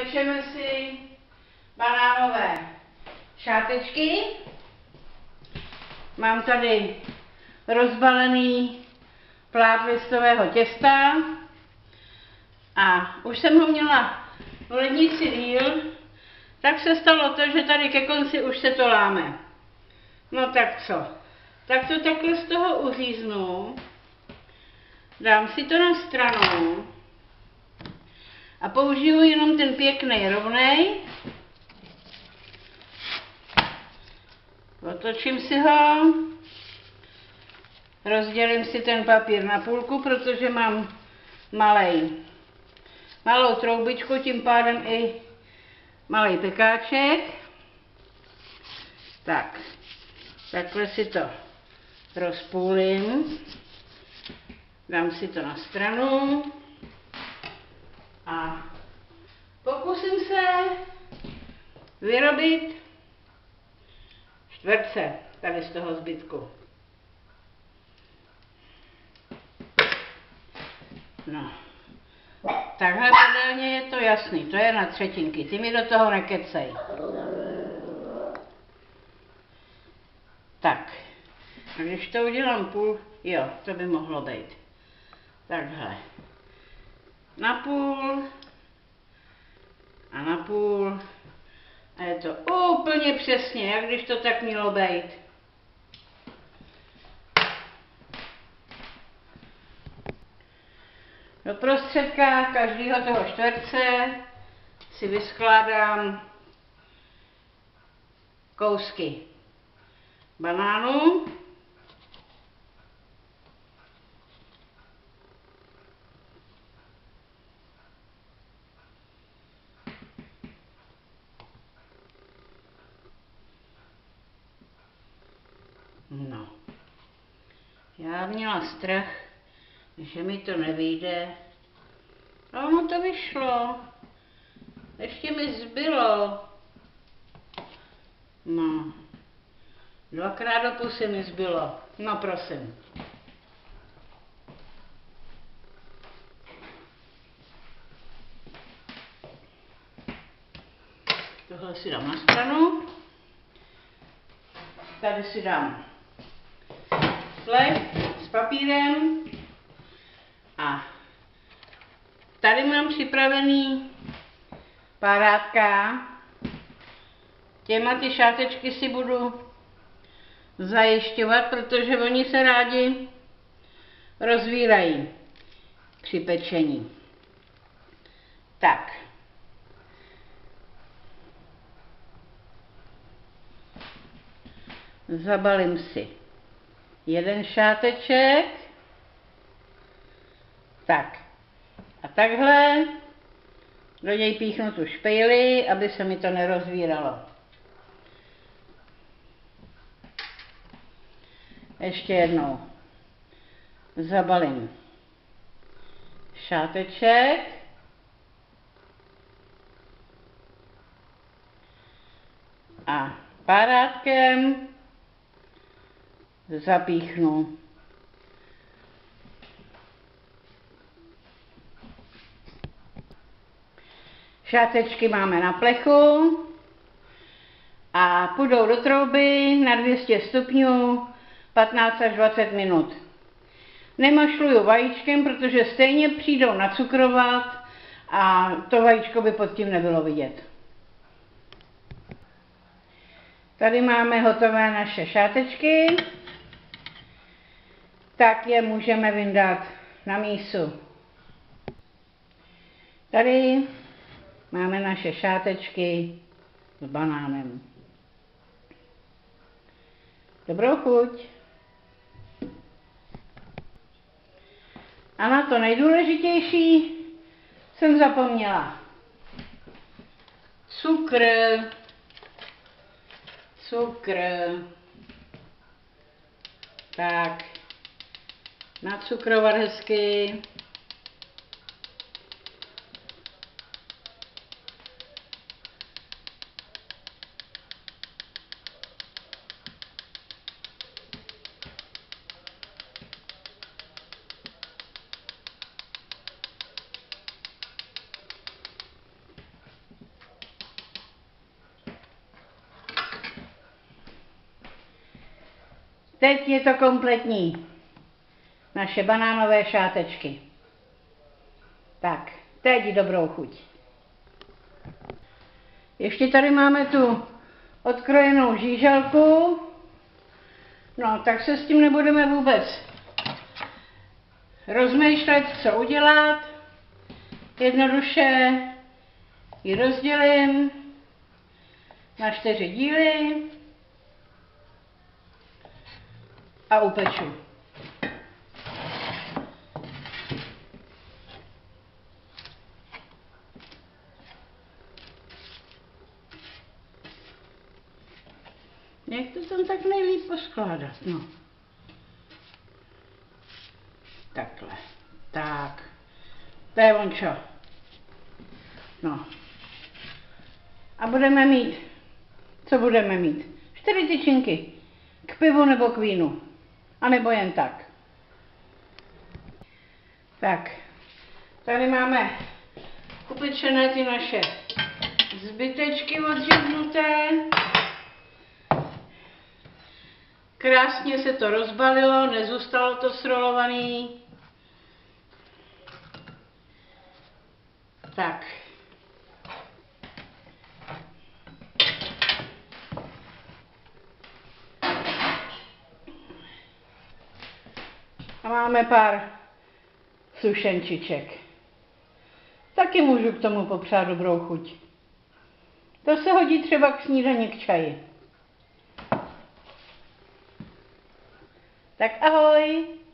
Pečeme si banánové šátečky. Mám tady rozbalený plát listového těsta a už jsem ho měla v lednici díl, tak se stalo to, že tady ke konci už se to láme. No tak co? Tak to takhle z toho uříznu, dám si to na stranu a použiju jenom ten pěkný rovnej. Otočím si ho, rozdělím si ten papír na půlku, protože mám malou troubičku, tím pádem i malý pekáček. Tak, takhle si to rozpůlím, dám si to na stranu a pokusím se vyrobit čtverce tady z toho zbytku. No, takhle podélně je to jasný, to je na třetinky, ty mi do toho nekecej. Tak, a když to udělám půl, jo, to by mohlo být. Takhle, napůl a napůl. A je to úplně přesně, jak když to tak mělo být. Do prostředka každého toho čtverce si vyskládám kousky banánu. No, já měla strach, že mi to nevyjde. A ono to vyšlo. Ještě mi zbylo. No, 2krát do pusy mi zbylo. No prosím. Tohle si dám na stranu. Tady si dám chleb s papírem a tady mám připravený párátka. Těma ty šátečky si budu zajišťovat, protože oni se rádi rozvírají při pečení. Tak. Zabalím si jeden šáteček. Tak. A takhle do něj píchnu tu špejli, aby se mi to nerozvíralo. Ještě jednou zabalím šáteček a párátkem zapíchnu. Šátečky máme na plechu a půjdou do trouby na 200 stupňů 15 až 20 minut. Nemašluju vajíčkem, protože stejně přijdou nacukrovat a to vajíčko by pod tím nebylo vidět. Tady máme hotové naše šátečky, tak je můžeme vyndat na mísu. Tady máme naše šátečky s banánem. Dobrou chuť. A na to nejdůležitější jsem zapomněla. Cukr. Tak. Nacukrovat hezky. Teď je to kompletní. Naše banánové šátečky. Tak, teď dobrou chuť. Ještě tady máme tu odkrojenou žíželku. No, tak se s tím nebudeme vůbec rozmýšlet, co udělat. Jednoduše ji rozdělím na 4 díly a upeču. Jak to tam tak nejlíp poskládat, no. Takhle. Tak. To je ončo. No. A budeme mít, co budeme mít? 4 tyčinky. K pivu nebo k vínu. A nebo jen tak. Tak. Tady máme upečené ty naše zbytečky odřeznuté. Krásně se to rozbalilo, nezůstalo to srolovaný. Tak. A máme pár sušenčiček. Taky můžu k tomu popřát dobrou chuť. To se hodí třeba k snídani, k čaji. Tak ahoj!